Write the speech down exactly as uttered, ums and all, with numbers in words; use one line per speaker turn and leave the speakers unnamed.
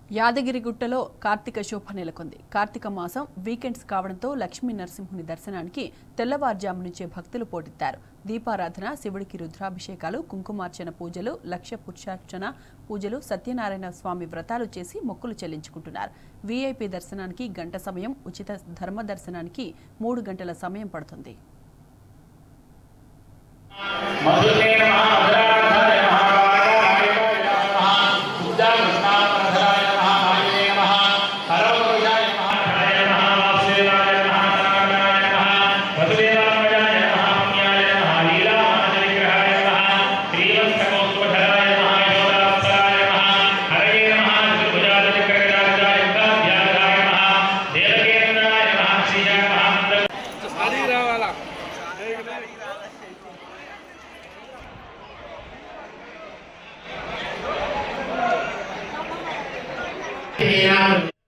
యాదగిరిగుట్టలో కార్తీక శోభ నెలకొంది. కార్తీక మాసం వీకెండ్స్ కావడంతో లక్ష్మీ నరసింహుని దర్శనానికి తెల్లవారుజాము నుంచే భక్తులు పోటెత్తారు. దీపారాధన, శివుడికి రుద్రాభిషేకాలు, కుంకుమార్చన పూజలు, లక్ష పురుషార్చన పూజలు, సత్యనారాయణ స్వామి వ్రతాలు చేసి మొక్కులు చెల్లించుకుంటున్నారు. వీఐపీ దర్శనానికి గంట సమయం, ఉచిత ధర్మ దర్శనానికి మూడు గంటల సమయం పడుతుంది.
Yeah.